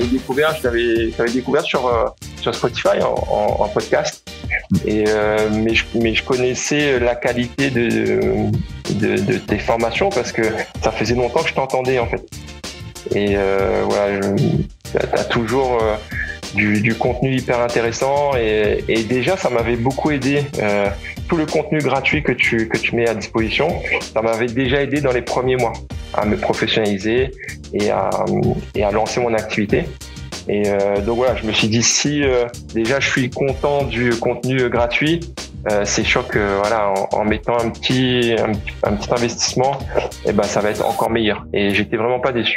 t'avais découvert sur Spotify en podcast. Mais je connaissais la qualité de tes formations parce que ça faisait longtemps que je t'entendais en fait. Et voilà, t'as toujours du contenu hyper intéressant et déjà ça m'avait beaucoup aidé. Tout le contenu gratuit que tu mets à disposition, ça m'avait déjà aidé dans les premiers mois à me professionnaliser et à lancer mon activité. Et donc voilà, je me suis dit si déjà je suis content du contenu gratuit, c'est sûr que voilà, en mettant un petit investissement, et ben ça va être encore meilleur. Et j'étais vraiment pas déçu.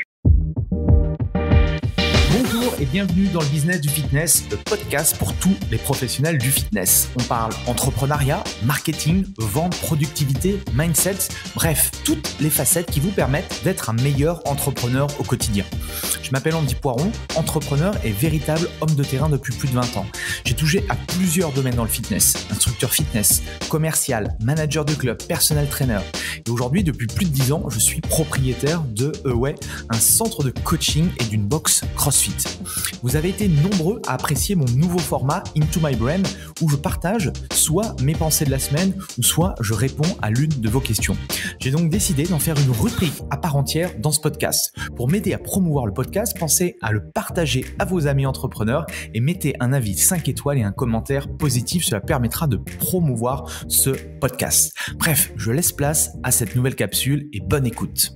Bonjour et bienvenue dans le business du fitness, le podcast pour tous les professionnels du fitness. On parle entrepreneuriat, marketing, vente, productivité, mindset, bref, toutes les facettes qui vous permettent d'être un meilleur entrepreneur au quotidien. Je m'appelle Andy Poiron, entrepreneur et véritable homme de terrain depuis plus de 20 ans. J'ai touché à plusieurs domaines dans le fitness, instructeur fitness, commercial, manager de club, personal trainer. Et aujourd'hui, depuis plus de 10 ans, je suis propriétaire de Away, un centre de coaching et d'une box CrossFit. Vous avez été nombreux à apprécier mon nouveau format Into My Brain où je partage soit mes pensées de la semaine ou soit je réponds à l'une de vos questions. J'ai donc décidé d'en faire une rubrique à part entière dans ce podcast. Pour m'aider à promouvoir le podcast, pensez à le partager à vos amis entrepreneurs et mettez un avis 5 étoiles et un commentaire positif. Cela permettra de promouvoir ce podcast. Bref, je laisse place à cette nouvelle capsule et bonne écoute.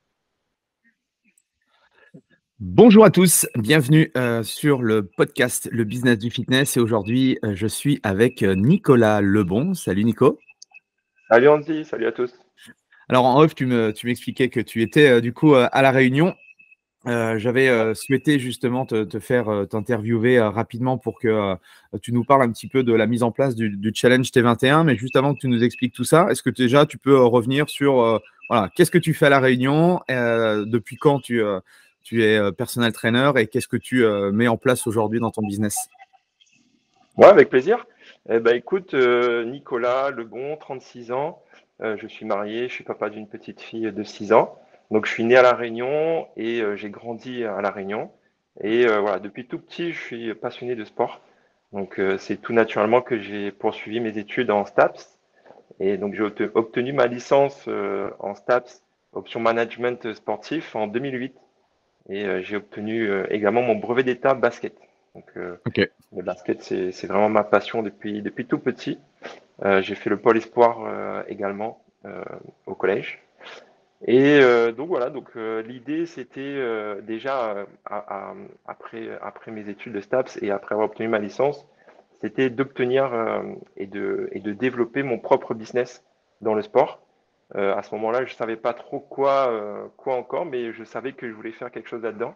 Bonjour à tous, bienvenue sur le podcast Le Business du Fitness et aujourd'hui je suis avec Nicolas Lebon. Salut Nico. Salut Andy, salut à tous. Alors en off, tu m'expliquais que tu étais du coup à La Réunion. J'avais souhaité justement te faire t'interviewer rapidement pour que tu nous parles un petit peu de la mise en place du Challenge T21. Mais juste avant que tu nous expliques tout ça, est-ce que déjà tu peux revenir sur voilà, qu'est-ce que tu fais à La Réunion, depuis quand tu es personal trainer et qu'est-ce que tu mets en place aujourd'hui dans ton business? Ouais, avec plaisir. Écoute, Nicolas Lebon, 36 ans. Je suis marié, je suis papa d'une petite fille de 6 ans. Donc, je suis né à La Réunion et j'ai grandi à La Réunion. Et voilà, depuis tout petit, je suis passionné de sport. Donc, c'est tout naturellement que j'ai poursuivi mes études en STAPS. Et donc, j'ai obtenu ma licence en STAPS, option management sportif, en 2008. Et j'ai obtenu également mon brevet d'état basket. Donc, Ok. le basket, c'est vraiment ma passion depuis tout petit. J'ai fait le pôle espoir également au collège. Et donc voilà, l'idée c'était déjà après mes études de STAPS et après avoir obtenu ma licence, c'était d'obtenir et de développer mon propre business dans le sport. À ce moment-là, je savais pas trop quoi encore, mais je savais que je voulais faire quelque chose là-dedans.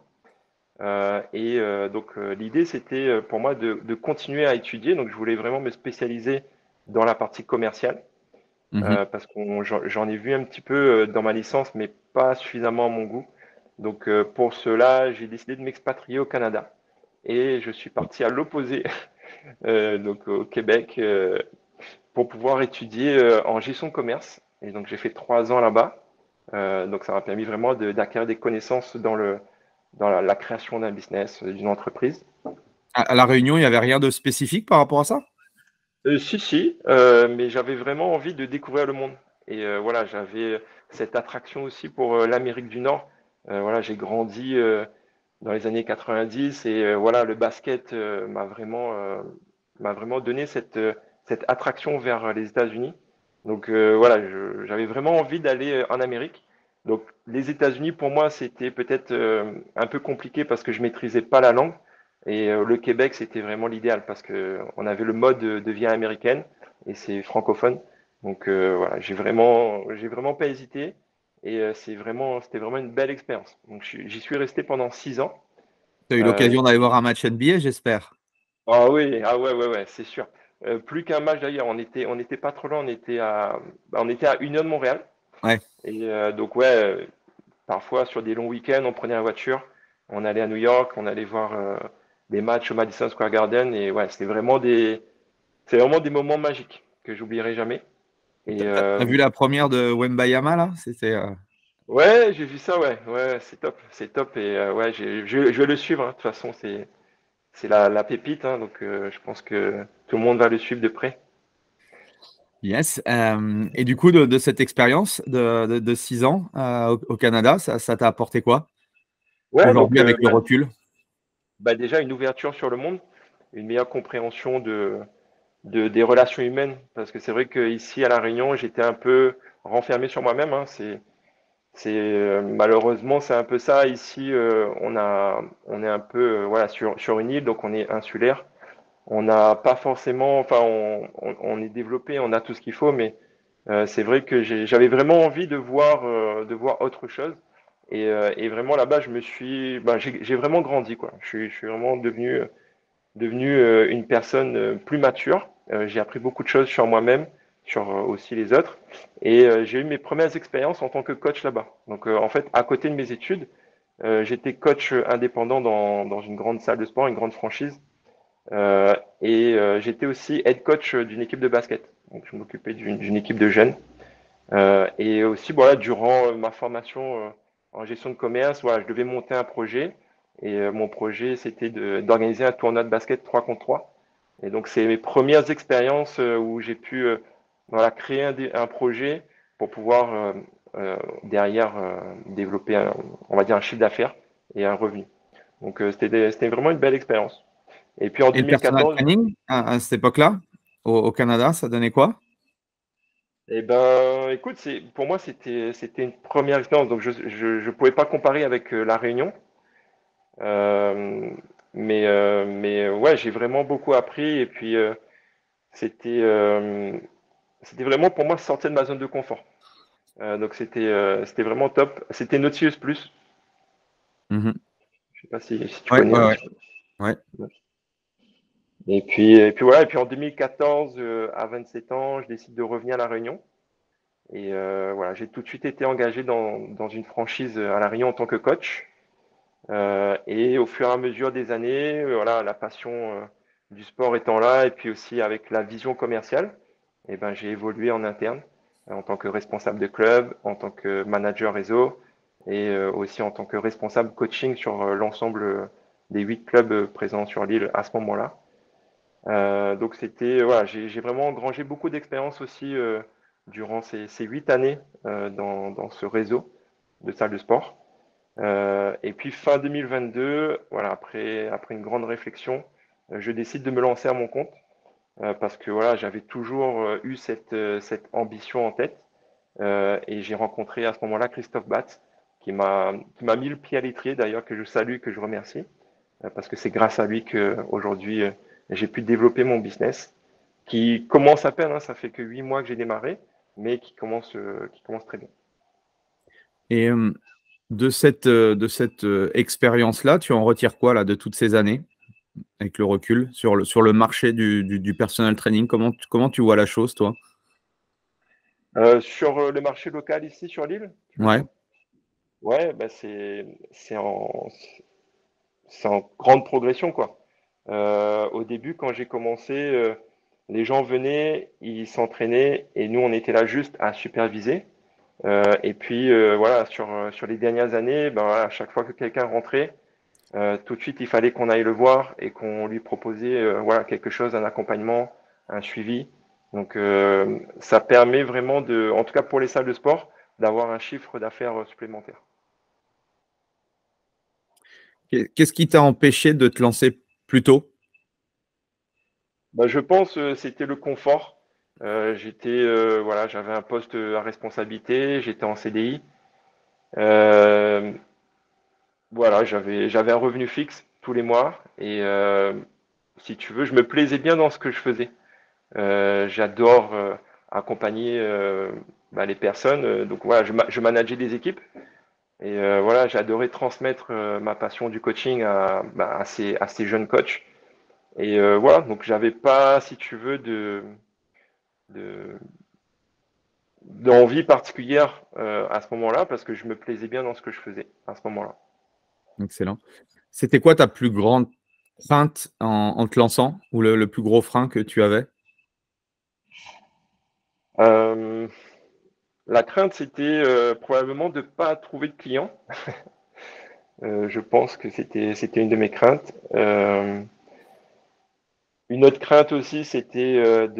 L'idée, c'était pour moi de continuer à étudier. Donc, je voulais vraiment me spécialiser dans la partie commerciale parce que j'en ai vu un petit peu dans ma licence, mais pas suffisamment à mon goût. Donc, pour cela, j'ai décidé de m'expatrier au Canada et je suis parti à l'opposé, donc au Québec, pour pouvoir étudier en gestion de commerce. Et donc, j'ai fait 3 ans là-bas. Donc, ça m'a permis vraiment d'acquérir des connaissances dans la création d'un business, d'une entreprise. À La Réunion, il n'y avait rien de spécifique par rapport à ça? Si, mais j'avais vraiment envie de découvrir le monde. Et voilà, j'avais cette attraction aussi pour l'Amérique du Nord. Voilà, j'ai grandi dans les années 90 et voilà, le basket m'a vraiment donné cette attraction vers les États-Unis. Donc voilà, j'avais vraiment envie d'aller en Amérique. Donc les États-Unis, pour moi, c'était peut-être un peu compliqué parce que je maîtrisais pas la langue. Et le Québec, c'était vraiment l'idéal parce que on avait le mode de vie américaine et c'est francophone. Donc voilà, j'ai vraiment pas hésité et c'était vraiment une belle expérience. Donc j'y suis resté pendant 6 ans. Tu as eu Euh, l'occasion d'aller voir un match NBA, j'espère. ah oui, ah ouais, c'est sûr. Plus qu'un match d'ailleurs, on était pas trop loin, on était à 1 heure de Montréal. Ouais. Et donc ouais, parfois sur des longs week-ends, on prenait la voiture, on allait à New York, on allait voir des matchs au Madison Square Garden et ouais, c'est vraiment des moments magiques que j'oublierai jamais. Et T'as vu la première de Wembayama là? C'était Ouais, j'ai vu ça, ouais, ouais, c'est top et ouais, je vais le suivre, hein. De toute façon, c'est la pépite, hein, donc je pense que tout le monde va le suivre de près. Yes. Et du coup, de cette expérience de 6 ans au Canada, ça t'a apporté quoi Ouais, donc aujourd'hui avec le recul? bah, déjà une ouverture sur le monde, une meilleure compréhension des relations humaines, parce que c'est vrai qu'ici à La Réunion, j'étais un peu renfermé sur moi-même, hein. Malheureusement c'est un peu ça. Ici, on est un peu voilà sur une île, donc on est insulaire. On n'a pas forcément, enfin on est développé, on a tout ce qu'il faut, mais c'est vrai que j'avais vraiment envie de voir autre chose. Et vraiment là-bas, j'ai vraiment grandi quoi. Je suis vraiment devenu une personne plus mature. J'ai appris beaucoup de choses sur moi-même, sur aussi les autres. Et j'ai eu mes premières expériences en tant que coach là-bas. Donc en fait, à côté de mes études, j'étais coach indépendant dans une grande salle de sport, une grande franchise. J'étais aussi head coach d'une équipe de basket. Donc je m'occupais d'une équipe de jeunes. Et aussi, voilà, durant ma formation en gestion de commerce, voilà, je devais monter un projet. Et mon projet, c'était d'organiser un tournoi de basket 3 contre 3. Et donc, c'est mes premières expériences où j'ai pu voilà, créer un projet pour pouvoir derrière développer, on va dire, un chiffre d'affaires et un revenu. Donc, c'était vraiment une belle expérience. Et puis en Et le personal 2014, training à cette époque-là, au Canada, ça donnait quoi? eh ben, écoute, pour moi, c'était une première expérience. Donc, je pouvais pas comparer avec La Réunion. Euh, mais ouais, j'ai vraiment beaucoup appris. Et puis, c'était, euh, c'était vraiment pour moi sortir de ma zone de confort. Donc, c'était vraiment top. C'était Nautilus Plus. Mhm. Je sais pas si tu Ouais, connais ouais, un ouais, petit peu. ouais. Et puis voilà. Et puis en 2014, à 27 ans, je décide de revenir à La Réunion. Et voilà, j'ai tout de suite été engagé dans une franchise à La Réunion en tant que coach. Et au fur et à mesure des années, voilà, la passion du sport étant là, et puis aussi avec la vision commerciale, eh ben, j'ai évolué en interne en tant que responsable de club, en tant que manager réseau, et aussi en tant que responsable coaching sur l'ensemble des 8 clubs présents sur l'île à ce moment-là. Donc voilà, j'ai vraiment engrangé beaucoup d'expérience aussi durant ces 8 années dans ce réseau de salles de sport. Et puis fin 2022, voilà, après une grande réflexion, je décide de me lancer à mon compte parce que voilà, j'avais toujours eu cette ambition en tête. Et j'ai rencontré à ce moment-là Christophe Batz qui m'a mis le pied à l'étrier d'ailleurs, que je salue, que je remercie parce que c'est grâce à lui que aujourd'hui j'ai pu développer mon business qui commence à peine, hein, ça fait que 8 mois que j'ai démarré, mais qui commence très bien. Et de cette expérience-là, tu en retires quoi là, de toutes ces années, avec le recul, sur le marché du personal training? Comment tu vois la chose, toi? Sur le marché local ici sur l'île, tu veux Ouais. dire? Ouais, bah c'est en grande progression, quoi. Au début, quand j'ai commencé, les gens venaient, ils s'entraînaient et nous, on était là juste à superviser. Et puis, voilà, sur les dernières années, ben, voilà, à chaque fois que quelqu'un rentrait, tout de suite, il fallait qu'on aille le voir et qu'on lui proposait voilà, quelque chose, un accompagnement, un suivi. Donc, ça permet vraiment en tout cas pour les salles de sport, d'avoir un chiffre d'affaires supplémentaire. Qu'est-ce qui t'a empêché de te lancer plus tôt? Bah, je pense c'était le confort. Voilà, j'avais un poste à responsabilité, j'étais en CDI. Euh, voilà, j'avais un revenu fixe tous les mois et si tu veux, je me plaisais bien dans ce que je faisais. J'adore accompagner bah, les personnes. Donc voilà, je manageais des équipes et voilà, j'adorais transmettre ma passion du coaching bah, à ces jeunes coachs. Et voilà, donc j'avais pas, si tu veux, de d'envie particulière à ce moment-là parce que je me plaisais bien dans ce que je faisais à ce moment-là. Excellent. C'était quoi ta plus grande crainte en te lançant, ou le plus gros frein que tu avais? Euh, La crainte, c'était probablement de ne pas trouver de clients. Je pense que c'était une de mes craintes. Une autre crainte aussi, c'était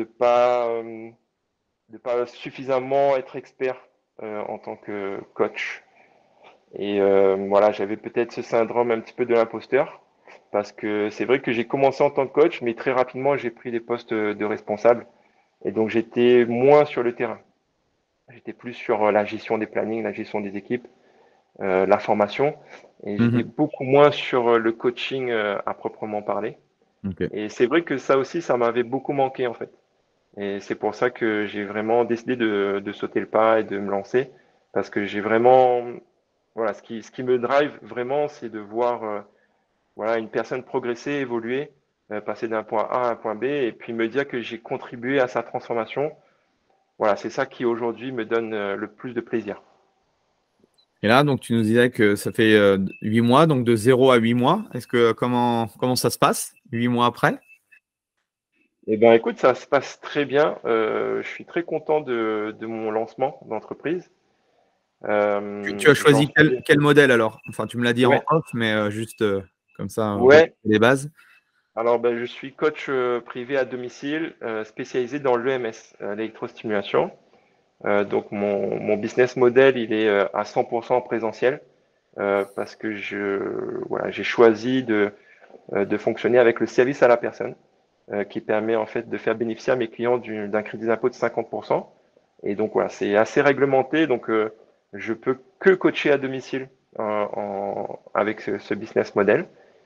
de pas suffisamment être expert en tant que coach. Et voilà, j'avais peut-être ce syndrome un petit peu de l'imposteur, parce que c'est vrai que j'ai commencé en tant que coach, mais très rapidement, j'ai pris des postes de responsable. Et donc, j'étais moins sur le terrain. J'étais plus sur la gestion des plannings, la gestion des équipes, la formation. Et j'étais Mhm. beaucoup moins sur le coaching à proprement parler. Ok. Et c'est vrai que ça aussi, ça m'avait beaucoup manqué, en fait. Et c'est pour ça que j'ai vraiment décidé de sauter le pas et de me lancer, parce que j'ai vraiment, voilà, ce qui me drive vraiment, c'est de voir voilà, une personne progresser, évoluer, passer d'un point A à un point B, et puis me dire que j'ai contribué à sa transformation. Voilà, c'est ça qui aujourd'hui me donne le plus de plaisir. Et là, donc, tu nous disais que ça fait 8 mois, donc de 0 à 8 mois. Comment ça se passe 8 mois après? Eh ben, écoute, ça se passe très bien. Je suis très content de mon lancement d'entreprise. Tu as J'en choisi suis. quel modèle alors? Enfin, tu me l'as dit en Ouais, off, mais juste comme ça, ouais. les bases. Alors, ben, je suis coach privé à domicile spécialisé dans l'EMS, l'électrostimulation. Donc, mon business model, il est à 100% en présentiel parce que voilà, j'ai choisi de fonctionner avec le service à la personne qui permet en fait de faire bénéficier à mes clients d'un crédit d'impôt de 50%. Et donc, voilà, c'est assez réglementé. Donc, je peux que coacher à domicile avec ce business model.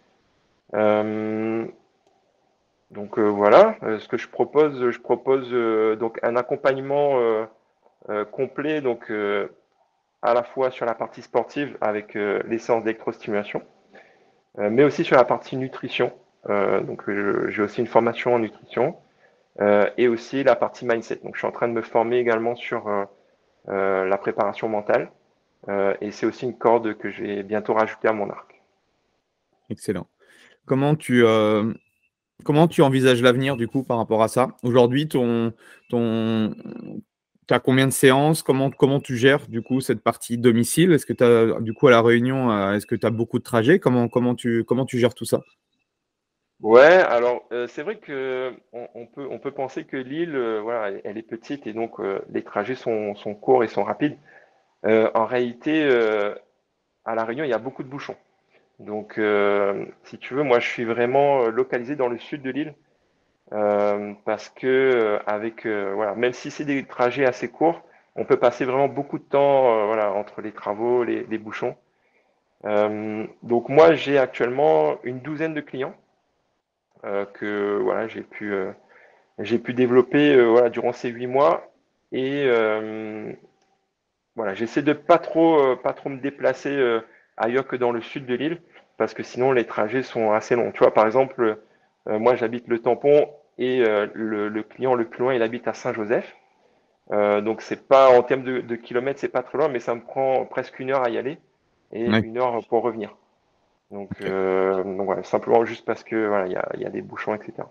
Euh, Donc voilà, ce que je propose donc un accompagnement complet, donc à la fois sur la partie sportive avec les séances d'électrostimulation, mais aussi sur la partie nutrition. Donc j'ai aussi une formation en nutrition et aussi la partie mindset. Donc je suis en train de me former également sur la préparation mentale et c'est aussi une corde que je vais bientôt rajouter à mon arc. Excellent. Comment tu, euh, Comment tu envisages l'avenir du coup par rapport à ça? Aujourd'hui, tu as combien de séances? Comment tu gères du coup cette partie domicile? Est-ce que tu as du coup à la Réunion, est-ce que tu as beaucoup de trajets? Comment tu gères tout ça? Ouais, alors c'est vrai que on peut penser que l'île, voilà, elle est petite et donc les trajets sont courts et sont rapides. En réalité, à La Réunion, il y a beaucoup de bouchons. Donc, si tu veux, moi, je suis vraiment localisé dans le sud de l'île parce que voilà, même si c'est des trajets assez courts, on peut passer vraiment beaucoup de temps, voilà, entre les travaux, les bouchons. Donc moi, j'ai actuellement une douzaine de clients que voilà, j'ai pu développer voilà, durant ces 8 mois. Et voilà, j'essaie de pas trop me déplacer ailleurs que dans le sud de l'île, parce que sinon les trajets sont assez longs. Tu vois, par exemple, moi j'habite le Tampon et le client le plus loin, il habite à Saint-Joseph. Donc c'est pas en termes de kilomètres, c'est pas très loin, mais ça me prend presque 1 heure à y aller et Ouais, 1 heure pour revenir. ok. Donc voilà, simplement juste parce que voilà, il y a des bouchons, etc.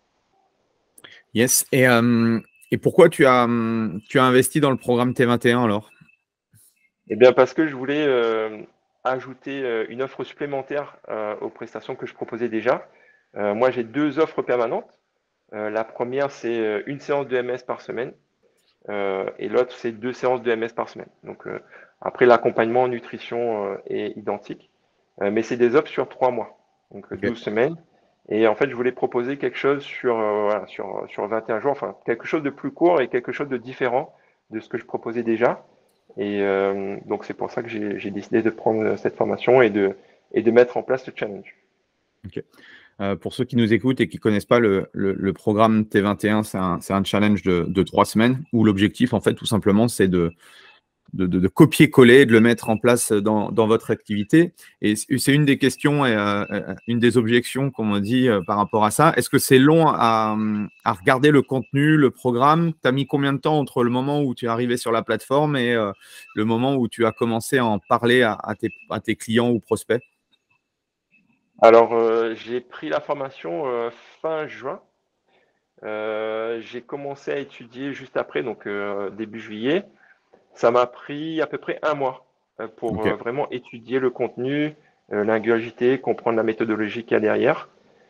Yes. Et pourquoi tu as investi dans le programme T21 alors? Eh bien, parce que je voulais ajouter une offre supplémentaire aux prestations que je proposais déjà. Moi, j'ai deux offres permanentes. La première, c'est une séance de MS par semaine et l'autre, c'est deux séances de MS par semaine. Donc, après, l'accompagnement en nutrition est identique, mais c'est des offres sur 3 mois, donc Ok. 12 semaines. Et en fait, je voulais proposer quelque chose voilà, sur 21 jours, enfin, quelque chose de plus court et quelque chose de différent de ce que je proposais déjà. Et donc, c'est pour ça que j'ai décidé de prendre cette formation et de mettre en place le challenge. Ok. Pour ceux qui nous écoutent et qui ne connaissent pas le programme T21, c'est un challenge de 3 semaines où l'objectif, en fait, tout simplement, c'est de copier-coller, de le mettre en place dans votre activité. Et c'est une des questions et une des objections qu'on me dit par rapport à ça. Est-ce que c'est long à regarder le contenu, le programme? Tu as mis combien de temps entre le moment où tu es arrivé sur la plateforme et le moment où tu as commencé à en parler à tes clients ou prospects? Alors, j'ai pris la formation fin juin. J'ai commencé à étudier juste après, donc début juillet. Ça m'a pris à peu près un mois pour Ok. vraiment étudier le contenu, l'ingurgiter, comprendre la méthodologie qu'il y a derrière.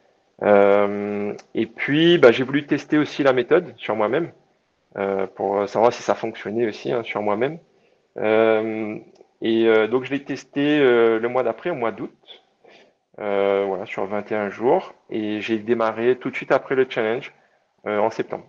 Et puis, bah, j'ai voulu tester aussi la méthode sur moi-même pour savoir si ça fonctionnait aussi hein, sur moi-même. Euh, donc, je l'ai testé le mois d'après, au mois d'août, voilà, sur 21 jours. Et j'ai démarré tout de suite après le challenge en septembre.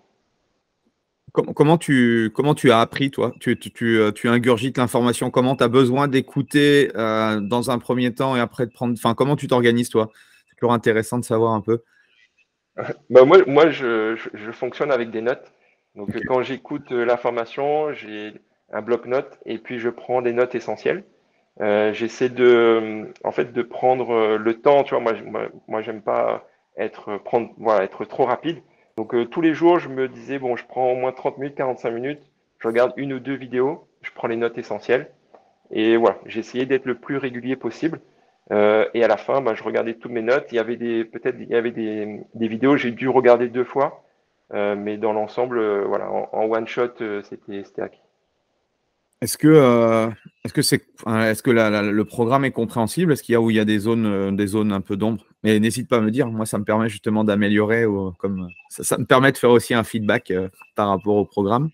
Comment tu as appris, toi? Tu ingurgites l'information. Comment tu as besoin d'écouter dans un premier temps et après de prendre. Enfin, comment tu t'organises, toi? C'est toujours intéressant de savoir un peu. Bah, moi je fonctionne avec des notes. Donc, Ok. quand j'écoute l'information, j'ai un bloc-notes et puis je prends des notes essentielles. J'essaie en fait, de prendre le temps. Tu vois, moi, j'aime pas voilà, être trop rapide. Donc, tous les jours, je me disais, bon, je prends au moins 30 minutes, 45 minutes. Je regarde une ou deux vidéos. Je prends les notes essentielles. Et voilà, j'ai essayé d'être le plus régulier possible. Et à la fin, bah, je regardais toutes mes notes. Peut-être, il y avait des vidéos, j'ai dû regarder deux fois. Mais dans l'ensemble, voilà, en one shot, c'était acquis. Est-ce que, euh, est-ce que le programme est compréhensible? Est-ce qu'il y a où il y a des zones un peu d'ombre? Mais n'hésite pas à me dire. Moi, ça me permet justement d'améliorer ou comme ça me permet de faire aussi un feedback par rapport au programme.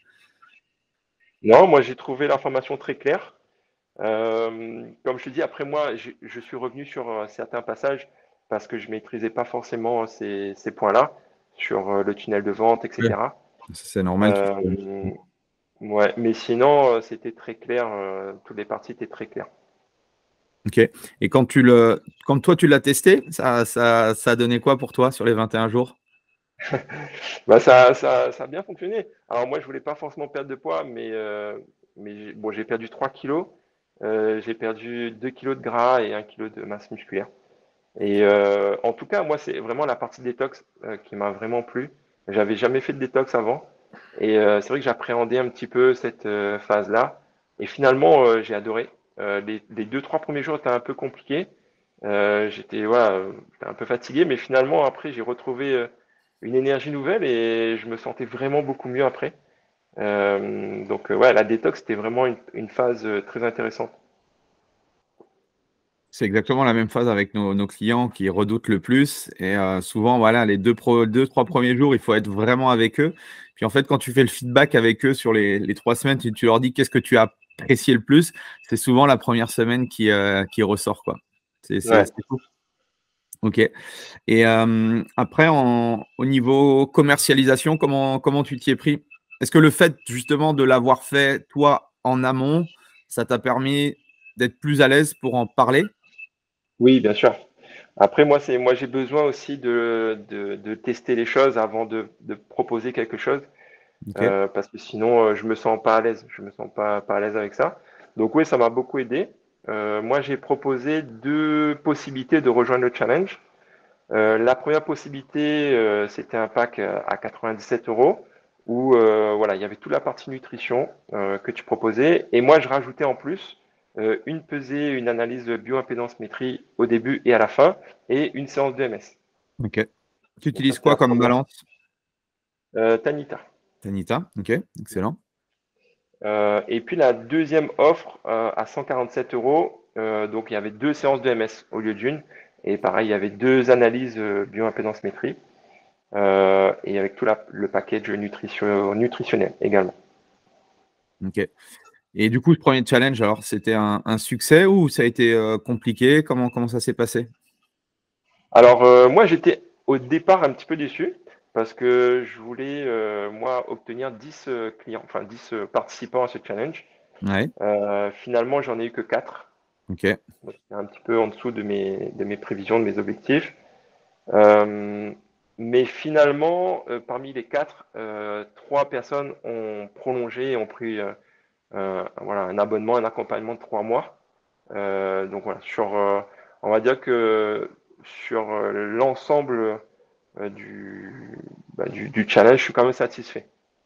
Non, moi, j'ai trouvé l'information très claire. Comme je te dis, après moi, je suis revenu sur certains passages parce que je maîtrisais pas forcément ces points-là sur le tunnel de vente, Ouais. etc. C'est normal. Euh, ouais, mais sinon, c'était très clair. Toutes les parties étaient très claires. Ok. Et quand toi tu l'as testé, ça a donné quoi pour toi sur les 21 jours? Bah, ça a bien fonctionné. Alors moi, je voulais pas forcément perdre de poids, mais bon, j'ai perdu 3 kilos. J'ai perdu 2 kilos de gras et 1 kilo de masse musculaire. Et en tout cas, moi, c'est vraiment la partie détox qui m'a vraiment plu. J'avais jamais fait de détox avant. Et c'est vrai que j'appréhendais un petit peu cette phase-là. Et finalement, j'ai adoré. Les deux, trois premiers jours étaient un peu compliqués. Voilà, j'étais un peu fatigué, mais finalement, après, j'ai retrouvé une énergie nouvelle et je me sentais vraiment beaucoup mieux après. Donc, ouais, la détox, c'était vraiment une phase très intéressante. C'est exactement la même phase avec nos clients qui redoutent le plus. Et souvent, voilà, les deux, trois premiers jours, il faut être vraiment avec eux. Puis en fait, quand tu fais le feedback avec eux sur les 3 semaines, tu leur dis qu'est-ce que tu as apprécié le plus, c'est souvent la première semaine qui ressort, quoi. Ouais. C'est cool. OK. Et après, au niveau commercialisation, comment tu t'y es pris? Est-ce que le fait justement de l'avoir fait, toi, en amont, ça t'a permis d'être plus à l'aise pour en parler? Oui, bien sûr. Après, moi, j'ai besoin aussi de tester les choses avant de proposer quelque chose, OK. parce que sinon, je me sens pas à l'aise. Je me sens pas à l'aise avec ça. Donc oui, ça m'a beaucoup aidé. Moi, j'ai proposé deux possibilités de rejoindre le challenge. La première possibilité, c'était un pack à 97 euros où voilà, il y avait toute la partie nutrition que tu proposais. Et moi, je rajoutais en plus une pesée, une analyse de bioimpédance-métrie au début et à la fin, et une séance de MS. OK. Tu Donc ça, utilises c'était quoi la comme première. balance? Tanita. Tanita. OK. Excellent. Et puis la deuxième offre à 147 euros, donc il y avait deux séances de MS au lieu d'une. Et pareil, il y avait deux analyses bioimpédance-métrie. Et avec tout le package nutritionnel également. OK. Et du coup, ce premier challenge, alors, c'était un succès ou ça a été compliqué? Comment ça s'est passé? Alors, moi, j'étais au départ un petit peu déçu parce que je voulais, moi, obtenir 10 clients, enfin 10 participants à ce challenge. Ouais. Finalement, j'en ai eu que 4. OK. Donc, c'est un petit peu en dessous de mes prévisions, de mes objectifs. Euh, mais finalement, parmi les 4, 3 personnes ont prolongé et ont pris voilà, un abonnement, un accompagnement de 3 mois. Donc voilà, on va dire que sur l'ensemble du challenge, je suis quand même satisfait.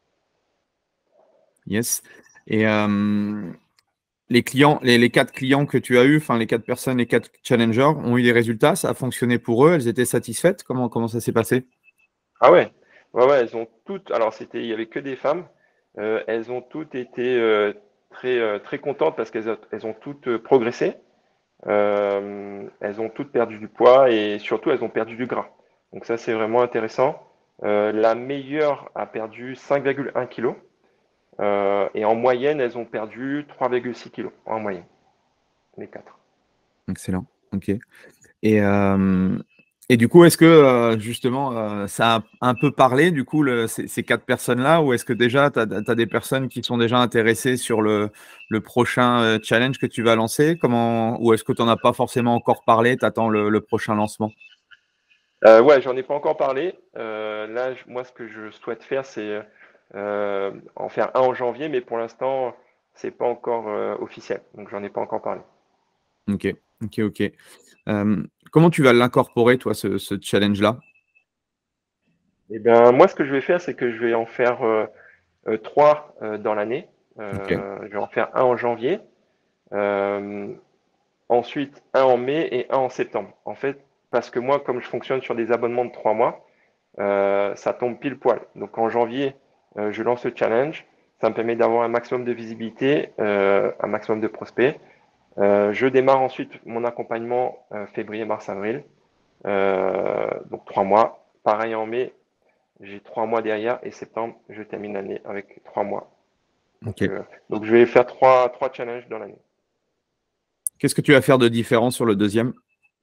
Yes. Et les clients, les 4 clients que tu as eus, enfin les 4 personnes, les 4 challengers, ont eu des résultats? Ça a fonctionné pour eux? Elles étaient satisfaites? Comment ça s'est passé? Ah ouais, ouais, ouais, elles ont toutes. Alors il y avait que des femmes. Elles ont toutes été très contentes parce qu'elles ont toutes progressé. Elles ont toutes perdu du poids et surtout, elles ont perdu du gras. Donc ça, c'est vraiment intéressant. La meilleure a perdu 5,1 kg. Et en moyenne, elles ont perdu 3,6 kg en moyenne, les quatre. Excellent. Ok. Et, euh, et du coup, est-ce que justement, ça a un peu parlé, du coup, ces quatre personnes-là, ou est-ce que déjà, tu as des personnes qui sont déjà intéressées sur le prochain challenge que tu vas lancer? Ou est-ce que tu n'en as pas forcément encore parlé, tu attends le prochain lancement? Ouais, j'en ai pas encore parlé. Là, moi, ce que je souhaite faire, c'est en faire un en janvier, mais pour l'instant, c'est pas encore officiel. Donc, j'en ai pas encore parlé. Ok, ok, ok. Comment tu vas l'incorporer, toi, ce challenge-là? Eh bien, moi, ce que je vais faire, c'est que je vais en faire trois dans l'année. Ok, Je vais en faire un en janvier, euh, ensuite un en mai et un en septembre. En fait, parce que moi, comme je fonctionne sur des abonnements de 3 mois, ça tombe pile poil. Donc en janvier, je lance le challenge. Ça me permet d'avoir un maximum de visibilité, un maximum de prospects. Je démarre ensuite mon accompagnement février, mars, avril. Donc 3 mois. Pareil en mai, j'ai 3 mois derrière et septembre, je termine l'année avec 3 mois. Donc, ok. donc je vais faire trois challenges dans l'année. Qu'est-ce que tu vas faire de différent sur le deuxième?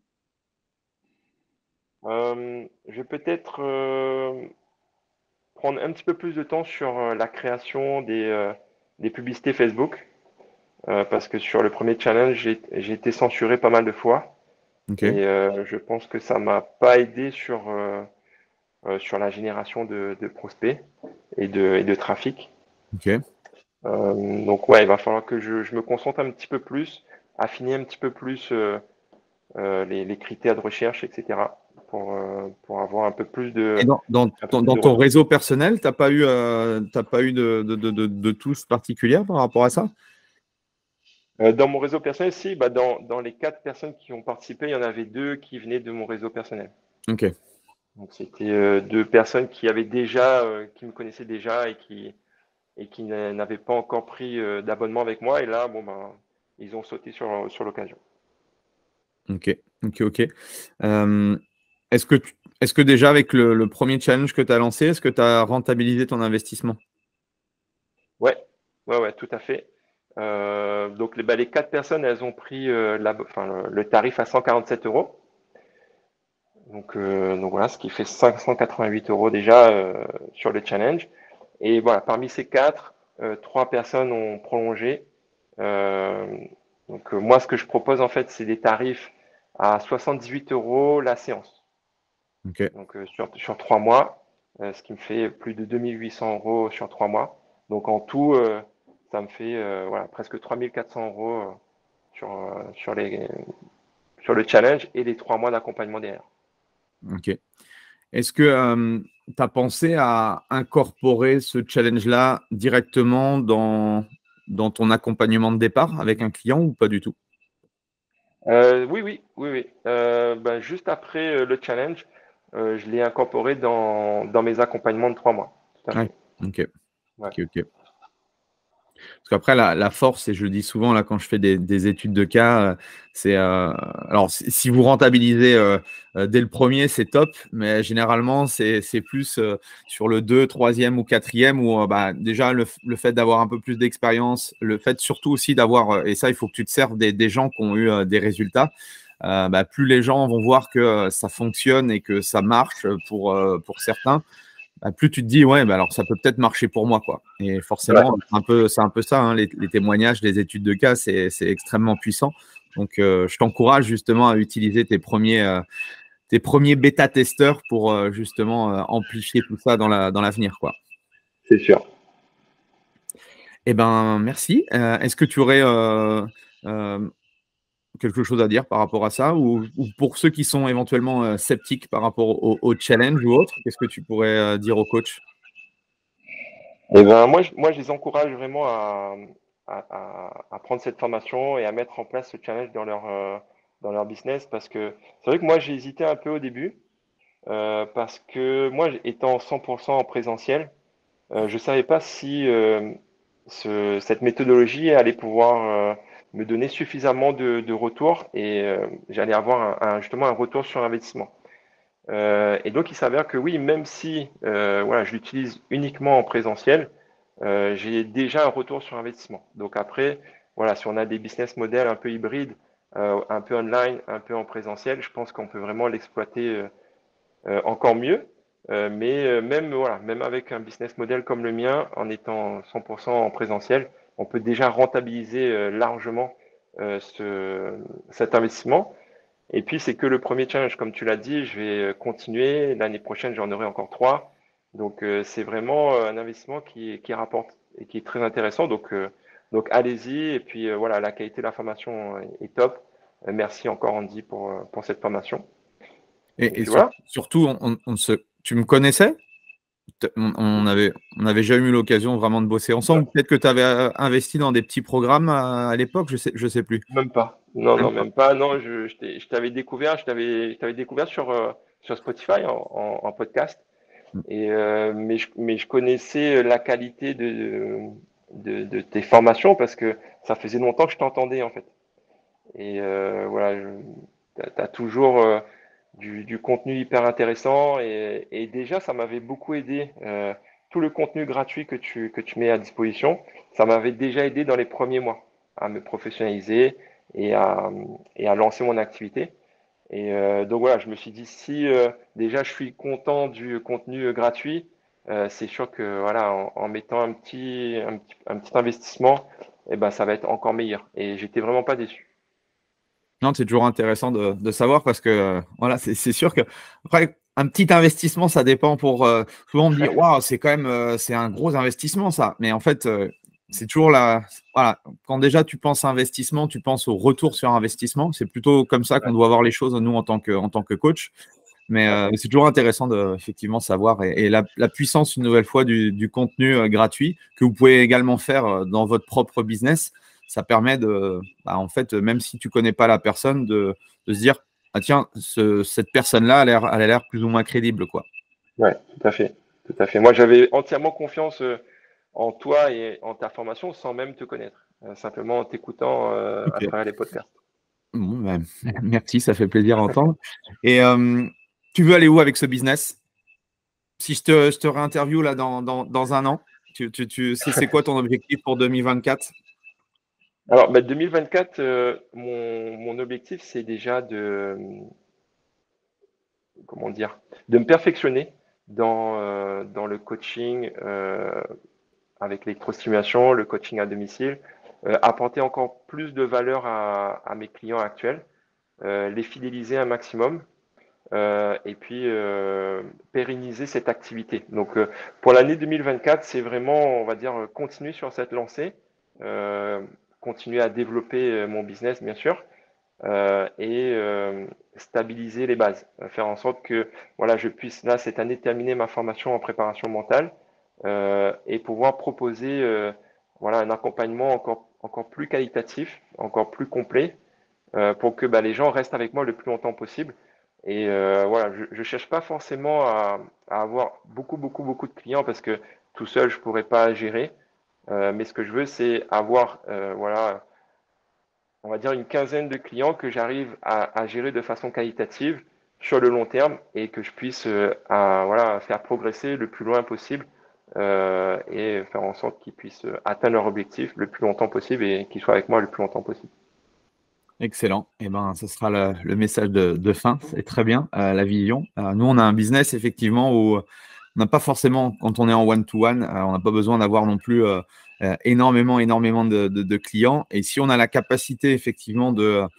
Je vais peut-être prendre un petit peu plus de temps sur la création des publicités Facebook. Parce que sur le premier challenge, j'ai été censuré pas mal de fois. Ok, Et je pense que ça m'a pas aidé sur la génération de prospects et de trafic. ok. Donc ouais, il va falloir que je me concentre un petit peu plus, affiner un petit peu plus les critères de recherche, etc. Pour avoir un peu plus Et de dans ton retour. réseau personnel, t'as pas eu de touche particulière par rapport à ça? Dans mon réseau personnel, si, bah dans les quatre personnes qui ont participé, il y en avait deux qui venaient de mon réseau personnel. Ok, Donc c'était deux personnes qui avaient déjà, qui me connaissaient déjà et qui n'avaient pas encore pris d'abonnement avec moi. Et là, bon ben, ils ont sauté sur l'occasion. ok, ok, ok. Euh, est-ce que déjà avec le premier challenge que tu as lancé, est-ce que tu as rentabilisé ton investissement? Ouais, ouais, ouais, tout à fait. Donc les quatre personnes, elles ont pris enfin, le tarif à 147 euros. Donc voilà, ce qui fait 588 euros déjà sur le challenge. Et voilà, parmi ces quatre, trois personnes ont prolongé. Euh, donc moi, ce que je propose en fait, c'est des tarifs à 78 euros la séance. Ok, Donc sur 3 mois, ce qui me fait plus de 2800 euros sur 3 mois. Donc en tout, ça me fait voilà, presque 3400 euros sur, sur le challenge et les 3 mois d'accompagnement derrière. ok. Est-ce que tu as pensé à incorporer ce challenge-là directement dans ton accompagnement de départ avec un client ou pas du tout? Oui, oui, oui, oui. Ben, juste après le challenge, je l'ai incorporé dans mes accompagnements de 3 mois. Tout à Ouais, fait. ok, Ouais. ok, ok. Parce qu'après, la force, et je le dis souvent là quand je fais des études de cas, c'est alors si vous rentabilisez dès le premier, c'est top, mais généralement c'est plus sur le 2, troisième ou quatrième où bah, déjà le fait d'avoir un peu plus d'expérience, le fait surtout aussi d'avoir, et ça il faut que tu te serves des gens qui ont eu des résultats. Bah, plus les gens vont voir que ça fonctionne et que ça marche pour certains, bah, plus tu te dis, ouais, bah alors ça peut peut-être marcher pour moi, quoi. Et Ouais. forcément, c'est un peu ça, hein, les témoignages, les études de cas, c'est extrêmement puissant. Donc, je t'encourage justement à utiliser tes premiers bêta-testeurs pour justement amplifier tout ça dans l'avenir, quoi. C'est sûr. Eh ben, merci. Est-ce que tu aurais euh, quelque chose à dire par rapport à ça ou pour ceux qui sont éventuellement sceptiques par rapport au challenge ou autre, qu'est-ce que tu pourrais dire au coach? Et ben, moi, je les encourage vraiment à prendre cette formation et à mettre en place ce challenge dans leur business parce que c'est vrai que moi, j'ai hésité un peu au début parce que moi, étant 100% en présentiel, je savais pas cette méthodologie allait pouvoir me donner suffisamment de retours et j'allais avoir justement un retour sur investissement. Et donc, il s'avère que oui, même si voilà, je l'utilise uniquement en présentiel, j'ai déjà un retour sur investissement. Donc après, voilà, si on a des business models un peu hybrides, un peu online, un peu en présentiel, je pense qu'on peut vraiment l'exploiter encore mieux. Mais même, voilà, même avec un business model comme le mien, en étant 100% en présentiel, on peut déjà rentabiliser largement cet investissement. Et puis, c'est que le premier challenge, comme tu l'as dit, je vais continuer. L'année prochaine, j'en aurai encore 3. Donc, c'est vraiment un investissement qui rapporte et qui est très intéressant. Donc allez-y. Et puis, voilà, la qualité de la formation est top. Merci encore, Andy, pour cette formation. Et puis voilà. Surtout, tu me connaissais? On n'avait jamais eu l'occasion vraiment de bosser ensemble. Peut-être que tu avais investi dans des petits programmes à l'époque, je sais plus. Même pas. Non, même pas. Non, je t'avais découvert, je t'avais découvert sur Spotify en podcast. Mais je connaissais la qualité de tes formations parce que ça faisait longtemps que je t'entendais en fait. Et voilà, tu as toujours du contenu hyper intéressant et déjà ça m'avait beaucoup aidé. Tout le contenu gratuit que tu mets à disposition, ça m'avait déjà aidé dans les premiers mois à me professionnaliser et à lancer mon activité. Et donc voilà, je me suis dit si déjà je suis content du contenu gratuit, c'est sûr que voilà, en mettant un petit investissement, eh ben ça va être encore meilleur. Et j'étais vraiment pas déçu. Non, c'est toujours intéressant de savoir parce que voilà, c'est sûr que après, un petit investissement, ça dépend pour souvent on me dit waouh, c'est quand même c'est un gros investissement ça. Mais en fait, c'est toujours voilà, quand déjà tu penses à investissement, tu penses au retour sur investissement. C'est plutôt comme ça qu'on doit voir les choses, nous, en tant que coach. Mais c'est toujours intéressant de effectivement savoir et la puissance, une nouvelle fois, du contenu gratuit que vous pouvez également faire dans votre propre business. Ça permet en fait, même si tu ne connais pas la personne, de se dire ah tiens, cette personne-là, elle a l'air plus ou moins crédible, quoi. Ouais, tout à fait. Moi, j'avais entièrement confiance en toi et en ta formation sans même te connaître, simplement en t'écoutant à travers les podcasts. Bon, ben, merci, ça fait plaisir à entendre. Et tu veux aller où avec ce business? Si je te réinterview là dans un an, c'est quoi ton objectif pour 2024? Alors, 2024, mon objectif, c'est déjà de me perfectionner dans le coaching avec l'électrostimulation, le coaching à domicile, apporter encore plus de valeur à mes clients actuels, les fidéliser un maximum et puis pérenniser cette activité. Donc, pour l'année 2024, c'est vraiment, on va dire, continuer sur cette lancée, continuer à développer mon business, bien sûr, et stabiliser les bases, faire en sorte que voilà, je puisse là cette année terminer ma formation en préparation mentale et pouvoir proposer voilà un accompagnement encore plus qualitatif, encore plus complet pour que les gens restent avec moi le plus longtemps possible. Et voilà, je cherche pas forcément à avoir beaucoup de clients parce que tout seul je pourrais pas gérer. Mais ce que je veux, c'est avoir voilà, on va dire une quinzaine de clients que j'arrive à gérer de façon qualitative sur le long terme et que je puisse voilà, faire progresser le plus loin possible et faire en sorte qu'ils puissent atteindre leur objectif le plus longtemps possible et qu'ils soient avec moi le plus longtemps possible. Excellent. Eh ben, ce sera le message de fin. C'est très bien, la vision. Nous, on a un business, effectivement, où on n'a pas forcément, quand on est en one-to-one, on n'a pas besoin d'avoir non plus énormément de clients. Et si on a la capacité, effectivement,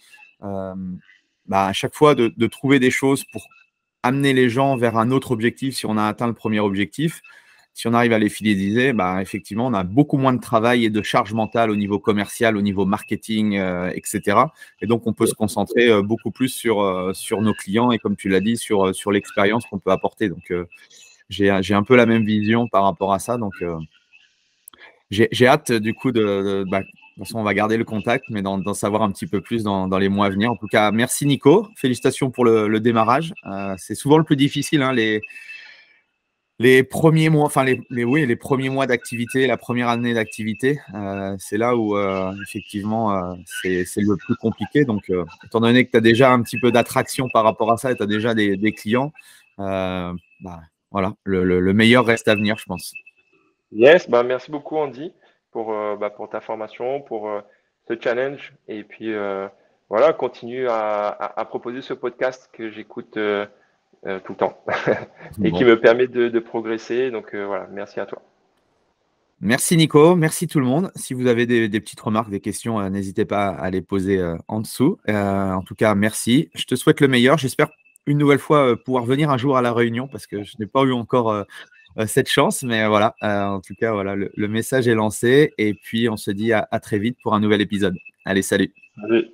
à chaque fois de trouver des choses pour amener les gens vers un autre objectif, si on a atteint le premier objectif, si on arrive à les fidéliser, effectivement, on a beaucoup moins de travail et de charge mentale au niveau commercial, au niveau marketing, etc. Et donc, on peut se concentrer beaucoup plus sur nos clients et, comme tu l'as dit, sur l'expérience qu'on peut apporter. Donc, j'ai un peu la même vision par rapport à ça. Donc, j'ai hâte, du coup, de toute façon, on va garder le contact, mais d'en savoir un petit peu plus dans les mois à venir. En tout cas, merci Nico. Félicitations pour le démarrage. C'est souvent le plus difficile, hein, les premiers mois, enfin les premiers mois d'activité, la première année d'activité, c'est là où effectivement c'est le plus compliqué. Donc, étant donné que tu as déjà un petit peu d'attraction par rapport à ça et tu as déjà des clients, voilà, le meilleur reste à venir, je pense. Yes, merci beaucoup Andy pour ta formation, pour ce challenge. Et puis voilà, continue à proposer ce podcast que j'écoute tout le temps et qui me permet de progresser. Donc voilà, merci à toi. Merci Nico, merci tout le monde. Si vous avez des petites remarques, des questions, n'hésitez pas à les poser en dessous. En tout cas, merci. Je te souhaite le meilleur. J'espère une nouvelle fois pouvoir venir un jour à la réunion parce que je n'ai pas eu encore cette chance. Mais voilà, en tout cas, voilà, le message est lancé. Et puis, on se dit à très vite pour un nouvel épisode. Allez, salut. Salut.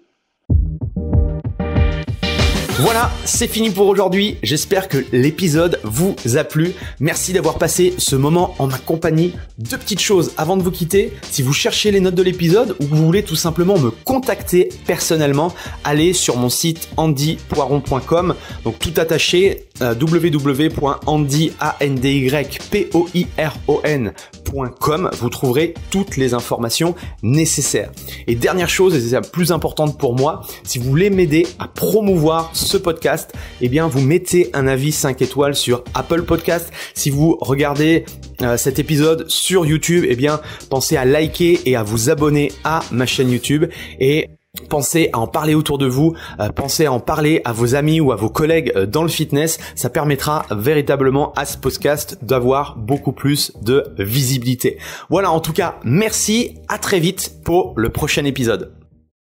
Voilà, c'est fini pour aujourd'hui. J'espère que l'épisode vous a plu. Merci d'avoir passé ce moment en ma compagnie. Deux petites choses avant de vous quitter. Si vous cherchez les notes de l'épisode ou que vous voulez tout simplement me contacter personnellement, allez sur mon site andypoiron.com. Donc tout attaché, www.andypoiron.com. Vous trouverez toutes les informations nécessaires. Et dernière chose, et c'est la plus importante pour moi, si vous voulez m'aider à promouvoir ce podcast, eh bien vous mettez un avis 5 étoiles sur Apple Podcast. Si vous regardez cet épisode sur YouTube, eh bien pensez à liker et à vous abonner à ma chaîne YouTube et pensez à en parler autour de vous, pensez à en parler à vos amis ou à vos collègues dans le fitness. Ça permettra véritablement à ce podcast d'avoir beaucoup plus de visibilité. Voilà, en tout cas, merci, à très vite pour le prochain épisode.